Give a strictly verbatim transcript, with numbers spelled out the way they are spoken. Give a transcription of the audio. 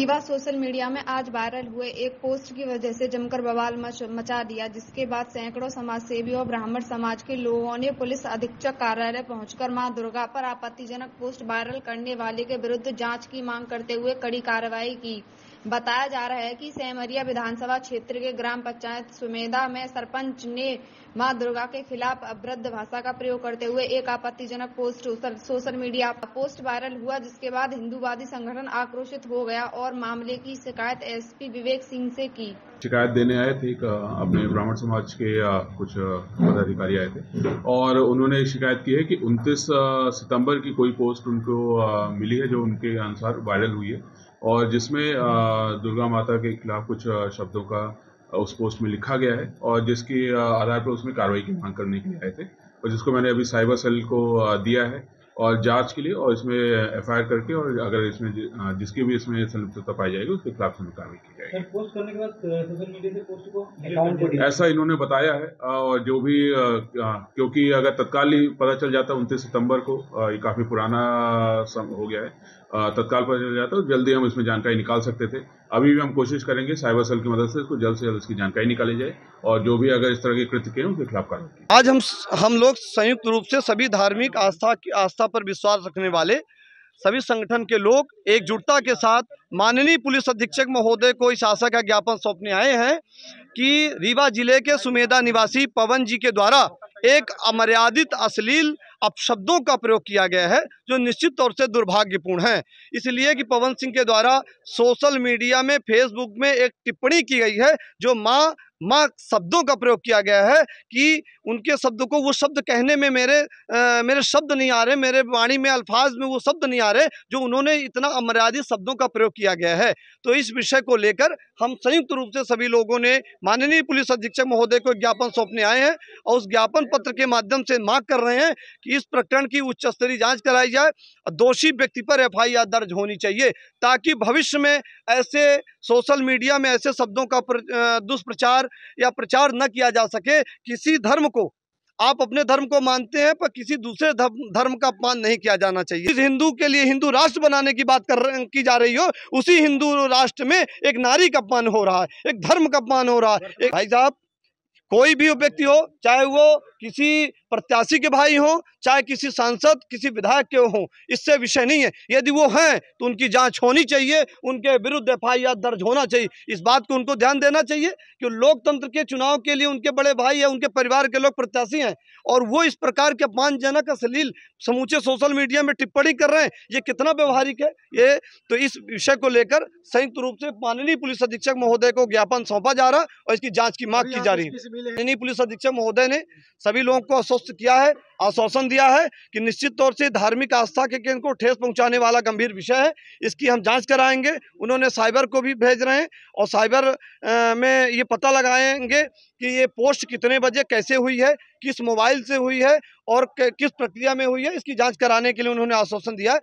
Rewa social media में आज viral हुए एक पोस्ट की वजह से जमकर बवाल मच, मचा दिया, जिसके बाद सैकड़ों समाजसेवी और ब्राह्मण समाज के लोगों ने पुलिस अधीक्षक कार्यालय पहुंचकर मां दुर्गा पर आपत्तिजनक पोस्ट वायरल करने वाले के विरुद्ध जांच की मांग करते हुए कड़ी कार्रवाई की। बताया जा रहा है कि सेमरिया विधानसभा क्षेत्र के ग्राम पंचायत सुमेदा में सरपंच ने मां दुर्गा के खिलाफ अभद्र भाषा का प्रयोग करते हुए एक आपत्तिजनक post social media post viral हुआ, जिसके बाद हिंदूवादी संगठन आक्रोशित हो गया और मामले की शिकायत एसपी विवेक सिंह से की। शिकायत देने आए थे, अपने ब्राह्मण समाज के कुछ पदाधिकारी आए थे और उन्होंने शिकायत की है कि उनतीस सितंबर की कोई पोस्ट उनको मिली है जो उनके अनुसार वायरल हुई है और जिसमें दुर्गा माता के खिलाफ कुछ शब्दों का उस पोस्ट में लिखा गया है और जिसके आधार पर उसमें कार्रवाई की मांग करने के लिए आए थे और जिसको मैंने अभी साइबर सेल को दिया है और जांच के लिए और इसमें एफआईआर करके और अगर इसमें जिसकी भी इसमें संलिप्तता पाई जाएगी उसके खिलाफ कार्रवाई की जाएगी। सर, पोस्ट करने के बाद सोशल मीडिया से पोस्ट को अकाउंट को ऐसा इन्होंने बताया है और जो भी क्योंकि अगर तत्काल ही पता चल जाता उनतीस सितंबर को, ये काफी पुराना हो गया है, तत्काल पता चल जाता तो जल्दी हम इसमें जानकारी निकाल सकते थे। अभी भी हम कोशिश करेंगे साइबर सेल की मदद से इसको जल्द से जल्द इसकी जानकारी निकाली जाए और जो भी अगर इस तरह के कृत्य किए उनके खिलाफ कार्रवाई। आज हम हम लोग संयुक्त रूप से सभी धार्मिक आस्था की आस्था पर विश्वास रखने वाले सभी संगठन के लोग एकजुटता के साथ माननीय पुलिस अधीक्षक महोदय को इस आशा का ज्ञापन सौंपने आए हैं कि रीवा जिले के सुमेदा निवासी पवन जी के द्वारा एक अमर्यादित अश्लील अपशब्दों का प्रयोग किया गया है जो निश्चित तौर से दुर्भाग्यपूर्ण है। इसलिए कि पवन सिंह के द्वारा सोशल मीडिया में फेसबुक में एक टिप्पणी की गई है जो माँ माँ शब्दों का प्रयोग किया गया है कि उनके शब्द को वो शब्द कहने में मेरे आ, मेरे शब्द नहीं आ रहे, मेरे वाणी में अल्फाज में वो शब्द नहीं आ रहे जो उन्होंने इतना अमर्यादित शब्दों का प्रयोग किया गया है। तो इस विषय को लेकर हम संयुक्त रूप से सभी लोगों ने माननीय पुलिस अधीक्षक महोदय को ज्ञापन सौंपने आए हैं और उस ज्ञापन पत्र के माध्यम से मांग कर रहे हैं कि इस प्रकरण की उच्च स्तरीय जांच कराई जाए, दोषी व्यक्ति पर एफ आई आर दर्ज होनी चाहिए ताकि भविष्य में ऐसे सोशल मीडिया में ऐसे शब्दों का दुष्प्रचार या प्रचार न किया जा सके। किसी धर्म को आप अपने धर्म को मानते हैं पर किसी दूसरे धर्म का अपमान नहीं किया जाना चाहिए। इस हिंदू के लिए हिंदू राष्ट्र बनाने की बात कर की जा रही हो, उसी हिंदू राष्ट्र में एक नारी का अपमान हो रहा है, एक धर्म का अपमान हो रहा है। भाई साहब, कोई भी व्यक्ति हो, चाहे वो किसी प्रत्याशी के भाई हो, चाहे किसी सांसद किसी विधायक के हो, इससे विषय नहीं है। यदि वो हैं तो उनकी जांच होनी चाहिए, उनके विरुद्ध एफ आई आर दर्ज होना चाहिए। इस बात को उनको ध्यान देना चाहिए कि लोकतंत्र के चुनाव के लिए उनके बड़े भाई या उनके परिवार के लोग प्रत्याशी हैं और वो इस प्रकार के अपमानजनक अश्लील समूचे सोशल मीडिया में टिप्पणी कर रहे हैं, ये कितना व्यवहारिक है ये। तो इस विषय को लेकर संयुक्त रूप से माननीय पुलिस अधीक्षक महोदय को ज्ञापन सौंपा जा रहा है और इसकी जाँच की मांग की जा रही है। माननीय पुलिस अधीक्षक महोदय ने सभी लोगों को आश्वस्त किया है, आश्वासन दिया है कि निश्चित तौर से धार्मिक आस्था के केंद्र को ठेस पहुंचाने वाला गंभीर विषय है, इसकी हम जांच कराएंगे। उन्होंने साइबर को भी भेज रहे हैं और साइबर आ, में ये पता लगाएंगे कि ये पोस्ट कितने बजे कैसे हुई है, किस मोबाइल से हुई है और किस प्रक्रिया में हुई है, इसकी जांच कराने के लिए उन्होंने आश्वासन दिया है।